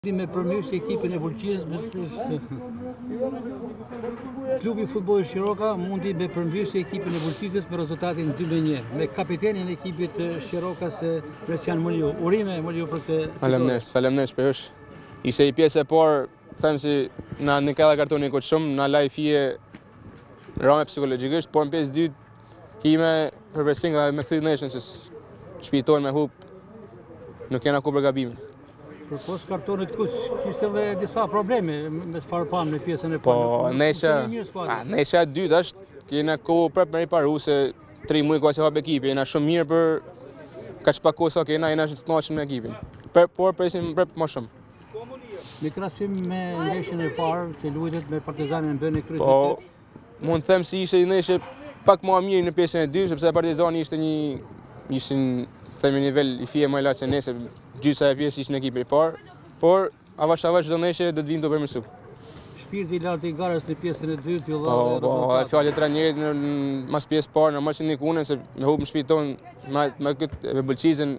Me përmirësi ekipin e Vulqizës, klubi futbollit Shiroka mundi me përmirësi ekipin e Vulqizës me rezultatin 2-1 me kapitenin e ekipit Shirokas Resian Muliu. Urime Muliu për këtë fitore. Faleminderit për jush. Ishte i pjesë e parë, them si na në ka kartoni kot shumë, na laj fije rame psikologjikisht, por në pjesë dytë ime për besim dhe me kthy neshën se shpijtojnë me hub. Nuk kena ku për gabimin. Për posë kartonit kuq, kishte edhe disa probleme me farpam në pjesën e parë. Po, nesha e dytë është, kena kohë prap me riparu se 3 muaj ka që hap ekipi, jena shumë mirë për kaq pak kohë sa kena, jena të kënaqur me ekipin. Por presim prap më shumë. Në krahasim me ndeshjen e parë që luajtet me Partizanin bënë kryqëzim. Po, mund të them se ishte një ndeshje pak më mirë në pjesën e dytë, sepse Partizani ishte ishin themi nivel i fije më lart se ne, se gjysa e pjesë ishte në ekipin e parë, por avash çdo ndeshje do të vinë të përmirësuar. Shpirti i lartë i garës në pjesën e dytë, ju dha rezultate. Po, fjalë e trajnerit mas pjesë parë, normal që ndikunë se me hub në shtëpi tonë me këtë me Vulqizën.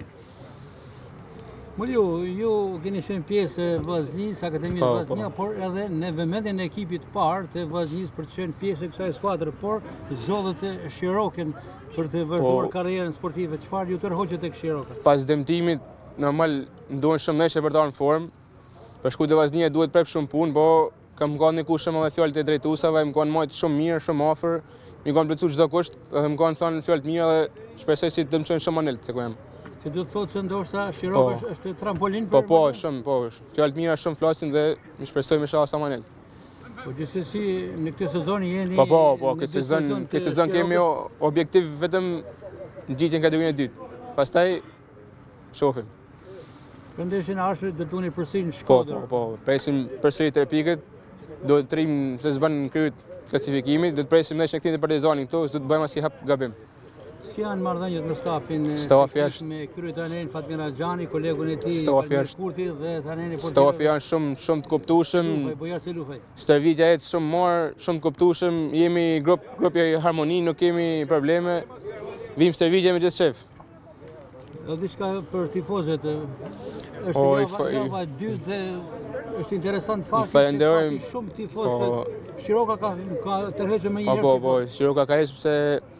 Muliu, ju keni qenë pjesë e Vllaznisë, Akademisë Vllaznia, por edhe në vëmendjen e ekipit parë të Vllaznisë për të qenë pjesë e kësaj skuadre, por zgjodhët e Shirokën për të vërtetuar karrierën sportive. Çfarë ju tërhoqet tek Shiroka? Pas dëmtimit, normal ndohen shumë neshe për të ardhur në formë. Për shkujt e Vllaznia duhet prep shumë punë, po kam kanë një kushëm edhe fjalët e drejtuesave, më kanë marrë shumë mirë, shumë afër, më kanë plotësuar çdo kusht, edhe më kanë thënë fjalë të mira dhe shpresoj si të më çojnë shumë anëlt se ku jam. Se do të thotë se ndoshta Shiroka është trampolin për... Po, shumë, po. Fjalë të mira shumë flasin dhe më shpresoj me shasa manel. Po gjithsesi në këtë sezon jeni... Po, këtë sezon kemi objektiv vetëm ngjitjen kategorinë e dytë. Pastaj shohim. Për ndeshjen e ardhshme do të tuni përsëri në Shkodër. Po, presim përsëri 3 pikët. Do të trim se s'bën kryet klasifikimit, do të presim ndeshjen e këtij Partizanin këtu, do të bëjmë asnjë hap gabim. Si janë marrëdhëniet me stafin me kryetarën Fatmir Axhani, kolegun e tij Kurti dhe trajnerin e portierëve? Stafi janë shumë të kuptueshëm. Stërvitja jetë shumë të kuptueshëm. Jemi grup i harmoni, nuk kemi probleme. Vim stërvitje me gjithë shef. Edhe diçka për tifozët. Është java e dytë dhe është interesant fakti se shumë tifozë. Shiroka ka tërhequr më një herë. Po, Shiroka ka hequr pse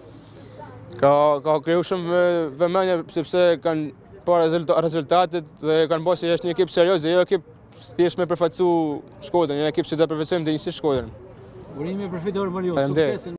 ka kriju shumë vëmendje sepse kanë parë rezultatet dhe kanë bërë se është një ekip serioz dhe jo ekip thjesht me përfaqësu Shkodrën, një ekip që do të përfaqësojmë të njëjtë Shkodrën. Urime për fitoren Muliu, sukses.